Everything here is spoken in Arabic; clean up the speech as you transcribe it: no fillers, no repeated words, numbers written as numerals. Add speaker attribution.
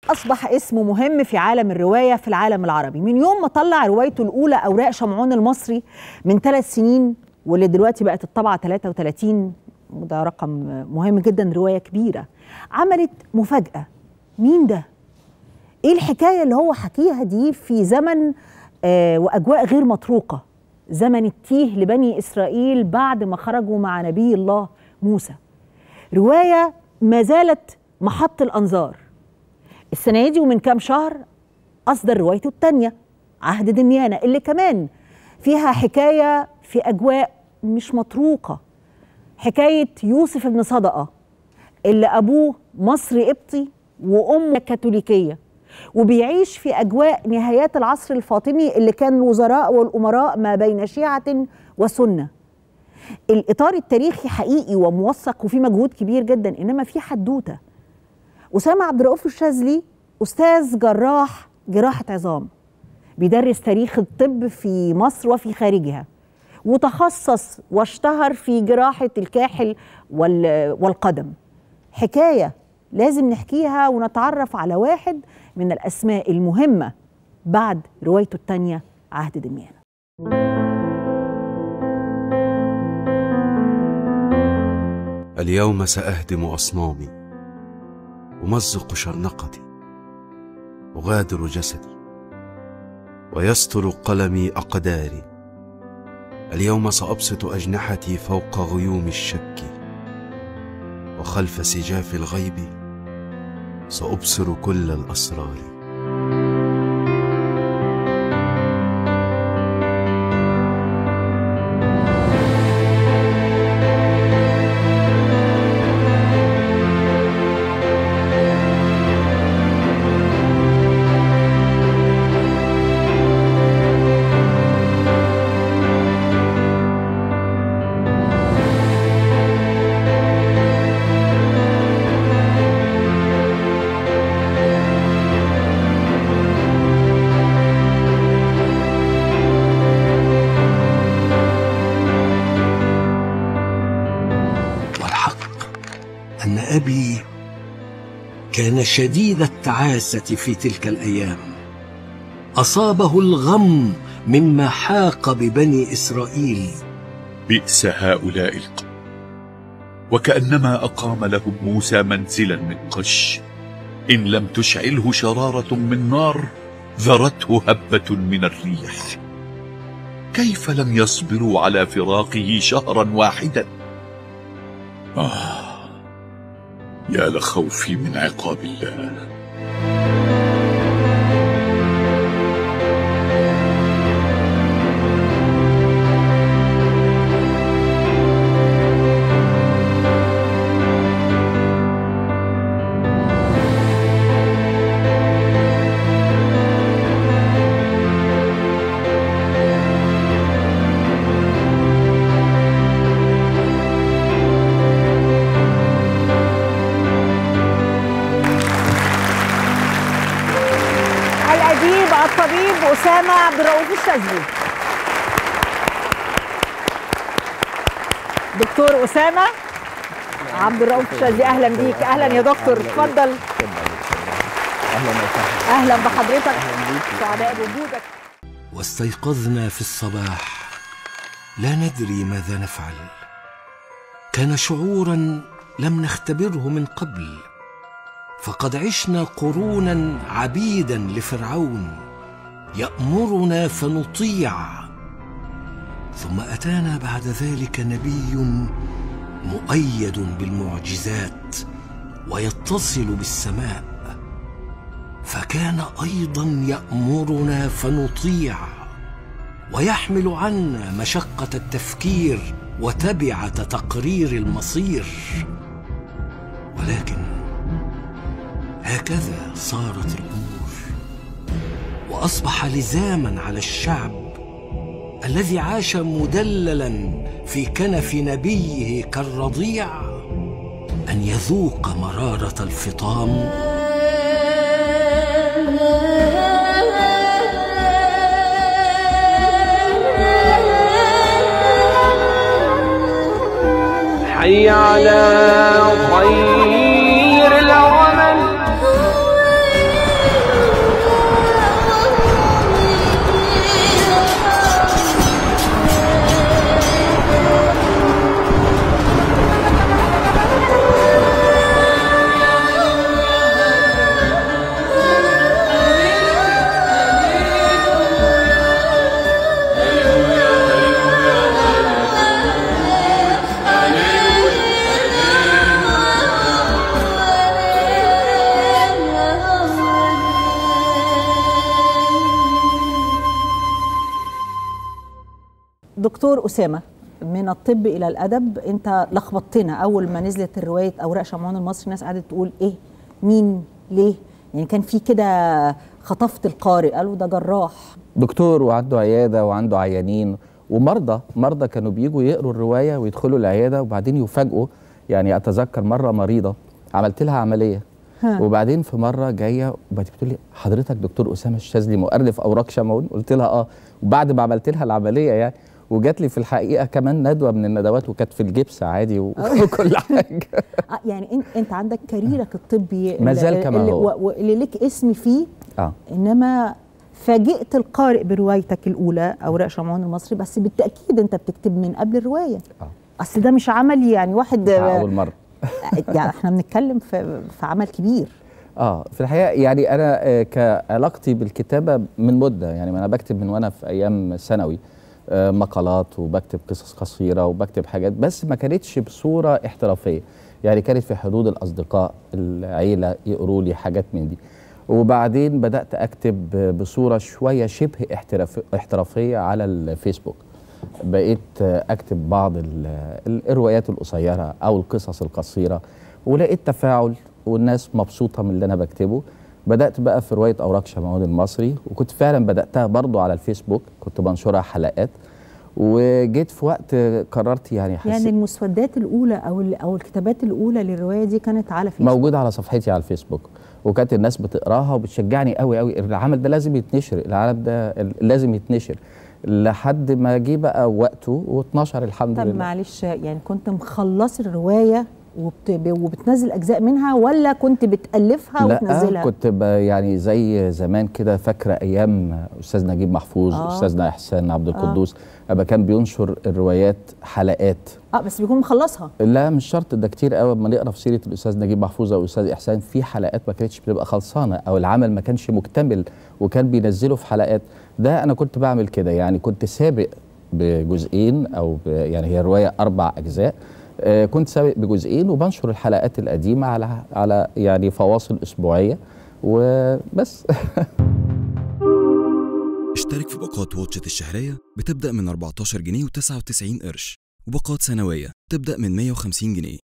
Speaker 1: أصبح اسمه مهم في عالم الرواية في العالم العربي من يوم ما طلع روايته الأولى أوراق شمعون المصري من 3 سنين، واللي دلوقتي بقت الطبعة 33، وده رقم مهم جدا، رواية كبيرة عملت مفاجأة. مين ده؟ إيه الحكاية اللي هو حكيها دي في زمن وأجواء غير مطروقة، زمن التيه لبني إسرائيل بعد ما خرجوا مع نبي الله موسى؟ رواية ما زالت محط الأنظار. السنة دي ومن كام شهر أصدر روايته الثانية عهد دميانة، اللي كمان فيها حكاية في أجواء مش مطروقة، حكاية يوسف بن صدقة اللي أبوه مصري قبطي وأمه كاثوليكية، وبيعيش في أجواء نهايات العصر الفاطمي اللي كان الوزراء والأمراء ما بين شيعة وسنة. الإطار التاريخي حقيقي وموثق وفي مجهود كبير جدا، إنما في حدوتة. أسامة عبد الرؤوف الشاذلي أستاذ جراحة عظام، بيدرس تاريخ الطب في مصر وفي خارجها، وتخصص واشتهر في جراحة الكاحل والقدم. حكاية لازم نحكيها ونتعرف على واحد من الأسماء المهمة بعد روايته الثانية عهد دميانة.
Speaker 2: اليوم سأهدم أصنامي، أمزق شرنقتي، أغادر جسدي، ويستر قلمي أقداري. اليوم سأبسط أجنحتي فوق غيوم الشك، وخلف سجاف الغيب سأبصر كل الأسرار.
Speaker 3: أن أبي كان شديد التعاسة في تلك الأيام، أصابه الغم مما حاق ببني إسرائيل.
Speaker 4: بئس هؤلاء القوم، وكأنما أقام لهم موسى منزلا من قش، إن لم تشعله شرارة من نار ذرته هبة من الريح. كيف لم يصبروا على فراقه شهرا واحدا؟ يا لخوفي من عقاب الله.
Speaker 1: الطبيب أسامة عبد الرؤوف الشاذلي. دكتور أسامة عبد الرؤوف الشاذلي، أهلا بيك. أهلا يا دكتور، اتفضل. أهلا بحضرتك، سعداء بوجودك.
Speaker 3: واستيقظنا في الصباح لا ندري ماذا نفعل. كان شعورا لم نختبره من قبل، فقد عشنا قرونا عبيدا لفرعون يأمرنا فنطيع، ثم أتانا بعد ذلك نبي مؤيد بالمعجزات ويتصل بالسماء، فكان أيضا يأمرنا فنطيع ويحمل عنا مشقة التفكير وتبعة تقرير المصير. ولكن هكذا صارت الأمور، وأصبح لزاما على الشعب الذي عاش مدللا في كنف نبيه كالرضيع أن يذوق مرارة الفطام
Speaker 5: حي على خير العمل
Speaker 1: دكتور أسامة، من الطب إلى الأدب، أنت لخبطتنا. أول ما نزلت الرواية أوراق شمعون المصري الناس قعدت تقول إيه، مين، ليه؟ يعني كان في كده خطفت القارئ، قالوا ده جراح
Speaker 5: دكتور وعنده عيادة وعنده عيانين ومرضى كانوا بيجوا يقروا الرواية ويدخلوا العيادة وبعدين يفاجئوا. يعني أتذكر مرة مريضة عملت لها عملية وبعدين في مرة جاية وبعدين بتقول لي حضرتك دكتور أسامة الشاذلي مؤلف أوراق شمعون؟ قلت لها وبعد ما عملت لها العملية يعني، وجات لي في الحقيقة كمان ندوة من الندوات وكانت في الجبس عادي وكل حاجة.
Speaker 1: يعني أنت عندك كاريرك الطبي
Speaker 5: ما زال كما هو
Speaker 1: اللي لك اسم فيه. إنما فاجئت القارئ بروايتك الأولى أوراق شمعون المصري، بس بالتأكيد أنت بتكتب من قبل الرواية. أصل ده مش عمل يعني واحد
Speaker 5: أول مرة.
Speaker 1: يعني احنا بنتكلم في عمل كبير.
Speaker 5: في الحقيقة يعني أنا كعلاقتي بالكتابة من مدة، يعني أنا بكتب من وأنا في أيام ثانوي مقالات وبكتب قصص قصيرة وبكتب حاجات، بس ما كانتش بصورة احترافية، يعني كانت في حدود الأصدقاء العيلة يقروا لي حاجات من دي. وبعدين بدأت أكتب بصورة شوية شبه احترافية على الفيسبوك، بقيت أكتب بعض الروايات القصيرة أو القصص القصيرة ولقيت تفاعل والناس مبسوطة من اللي أنا بكتبه. بدأت بقى في رواية أوراق شمعون المصري، وكنت فعلا بدأتها برضو على الفيسبوك، كنت بنشرها حلقات. وجيت في وقت قررت يعني
Speaker 1: المسودات الأولى أو الكتابات الأولى للرواية دي كانت على فيسبوك،
Speaker 5: موجودة على صفحتي على الفيسبوك، وكانت الناس بتقراها وبتشجعني قوي قوي. العمل ده لازم يتنشر، العمل ده لازم يتنشر، لحد ما جه بقى وقته واتنشر الحمد لله.
Speaker 1: طب معلش، يعني كنت مخلص الرواية وبتنزل أجزاء منها ولا كنت بتألفها وتنزلها؟
Speaker 5: لا كنت يعني زي زمان كده، فاكرة أيام أستاذ نجيب محفوظ أستاذنا إحسان عبد القدوس أبقى كان بينشر الروايات حلقات.
Speaker 1: بس بيكون مخلصها؟
Speaker 5: لا مش شرط، ده كتير قوي لما نقرا في سيرة الأستاذ نجيب محفوظ أو الأستاذ إحسان في حلقات ما كانتش بتبقى خلصانة أو العمل ما كانش مكتمل وكان بينزله في حلقات. ده أنا كنت بعمل كده، يعني كنت سابق بجزئين أو يعني هي الرواية 4 أجزاء، كنت سابق بجزئين وبنشر الحلقات القديمة على يعني فواصل أسبوعية وبس.
Speaker 6: اشترك في باقات واتشت الشهرية بتبدأ من 14 جنيه و99 قرش، وباقات سنوية تبدأ من 150 جنيه.